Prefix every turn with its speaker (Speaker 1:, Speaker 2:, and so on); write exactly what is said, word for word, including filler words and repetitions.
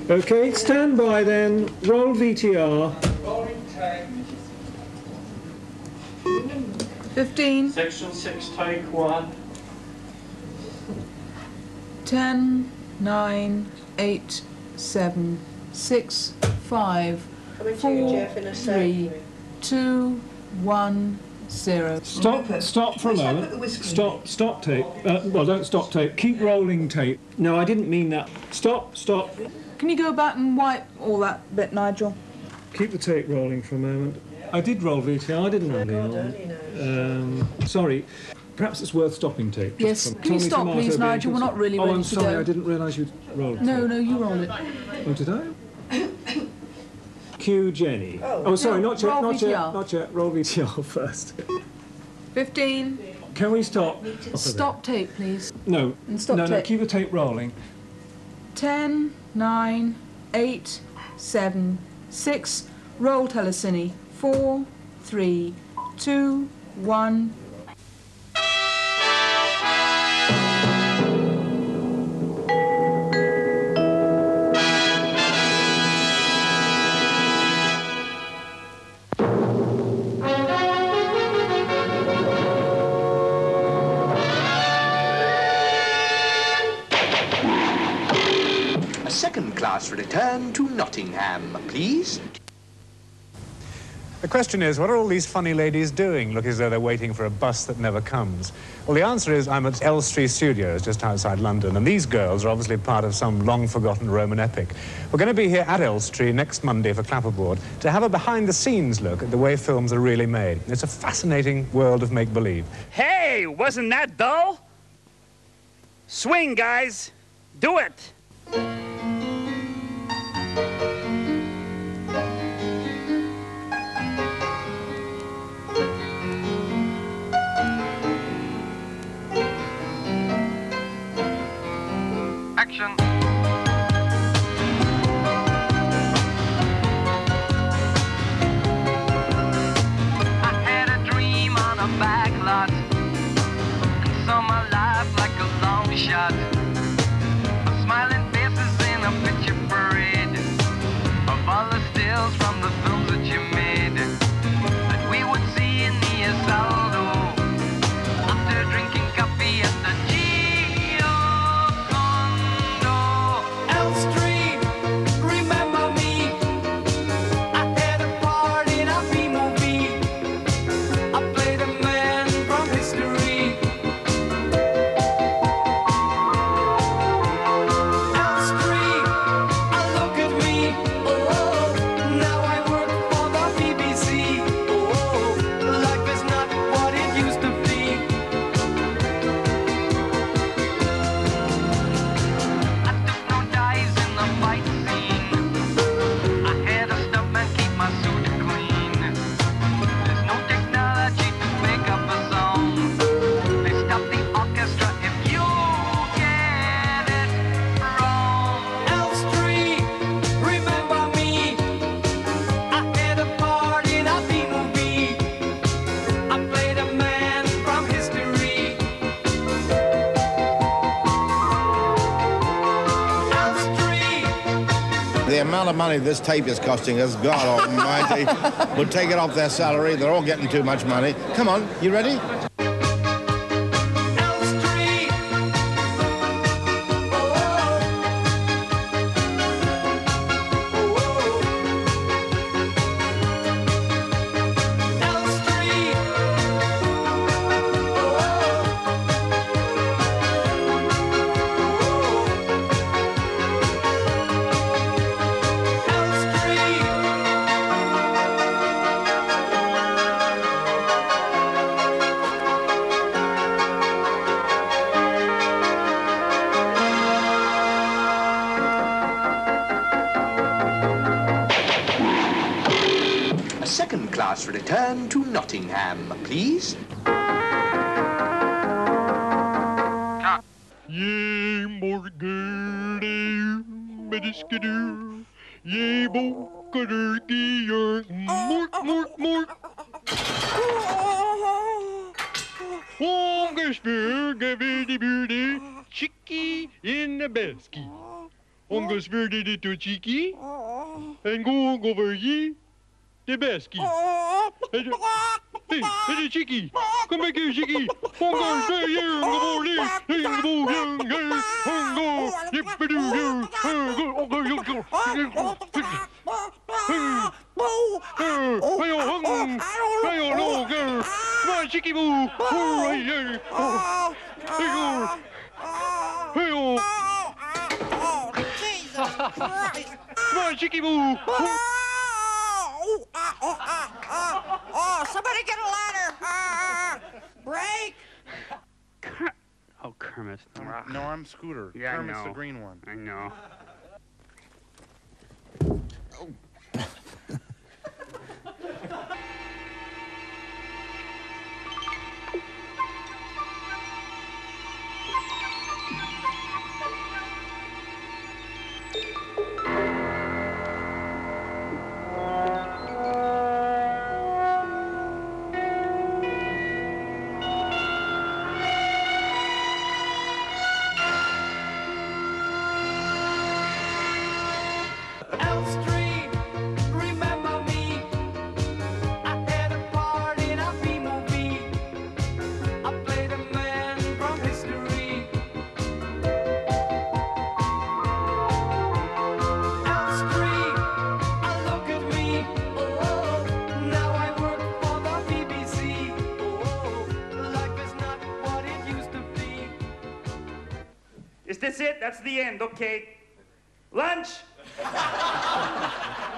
Speaker 1: OK, stand by then. Roll V T R.
Speaker 2: Fifteen.
Speaker 3: Section six, take one.
Speaker 2: Ten, nine, eight, seven, six, five, four, three, two, one, zero.
Speaker 1: Stop, stop for a moment. Stop, stop tape. Uh, well, don't stop tape. Keep rolling tape. No, I didn't mean that. Stop, stop.
Speaker 2: Can you go back and wipe all that bit, Nigel?
Speaker 1: Keep the tape rolling for a moment. I did roll V T R, didn't I, Leon? Um, sorry. Perhaps it's worth stopping tape.
Speaker 2: Yes. Can you stop, please, Nigel? We're not really
Speaker 1: oh,
Speaker 2: ready
Speaker 1: I'm
Speaker 2: to
Speaker 1: sorry.
Speaker 2: go.
Speaker 1: I didn't realise you'd rolled.
Speaker 2: No,
Speaker 1: tape.
Speaker 2: no, you roll it.
Speaker 1: Oh, did I? Cue Jenny. Oh, oh sorry,
Speaker 2: no,
Speaker 1: not yet,
Speaker 2: roll
Speaker 1: not
Speaker 2: V T R.
Speaker 1: yet, not yet. Roll V T R first.
Speaker 2: Fifteen.
Speaker 1: Can we stop?
Speaker 2: Stop tape, please.
Speaker 1: No,
Speaker 2: And stop
Speaker 1: no, no.
Speaker 2: tape.
Speaker 1: Keep the tape rolling.
Speaker 2: Ten, nine, eight, seven, six. Roll telecine. Four, three, two, one.
Speaker 4: Second-class return to Nottingham, please.
Speaker 5: The question is, what are all these funny ladies doing, look as though they're waiting for a bus that never comes? Well, the answer is I'm at Elstree Studios, just outside London, and these girls are obviously part of some long-forgotten Roman epic. We're going to be here at Elstree next Monday for Clapperboard to have a behind-the-scenes look at the way films are really made. It's a fascinating world of make-believe.
Speaker 6: Hey, wasn't that dull? Swing, guys. Do it.
Speaker 7: Action. I had a dream on a back lot and saw my life like a long shot. Smiling faces in a picture parade of all the stills from the films that you made that we would see in the Asaldo after drinking coffee at the Giocondo. Elstree, remember me? I had a part in a B-movie. I played a man from history. Elstree, look at me. Oh, now I work for the B B C. Oh, life is not what it used to be. I took no dives in the fight scene. I had a stuntman keep my suit clean. There's no technology to make up a song. They stop the orchestra if you get it wrong. Elstree, remember me? I had a part in a B-movie. I played a man from history. Elstree.
Speaker 8: The amount of money this tape is costing us, God almighty, we'll take it off their salary. They're all getting too much money. Come on, you ready?
Speaker 7: Elstree. Elstree.
Speaker 4: A second-class return to Nottingham, please.
Speaker 7: Ye morgere, mediskadoo, ye bokadergier, mort, mort, mort. Ongerspeer, gavidi beardy, chicky in the besky.
Speaker 9: On go spirited to cheeky. And go over ye. The besky. Hey, hey, cheeky. Come back here, cheeky. On go stay here. Go over there. Hey, go here. Here. On go. Yip do here. Go. On go. You go. Hey, oh, hung. Hey, oh, no, girl. Come on, cheeky boo. Oh, hey, hey. Hey, go. Hey, oh. Come on, cheeky boo.
Speaker 10: Oh, oh, oh, oh, oh, somebody get a ladder. Ah, break.
Speaker 6: Ker- oh, Kermit.
Speaker 11: No, I'm Scooter.
Speaker 6: Yeah, I
Speaker 11: Kermit's
Speaker 6: know.
Speaker 11: the green one.
Speaker 6: I know.
Speaker 7: Elstree, remember me? I had a part in a B-movie. I played a man from history. Elstree, ah, look at me. Oh, now I work for the B B C. Oh, life is not what it used to be.
Speaker 6: Is this it? That's the end, okay. Lunch!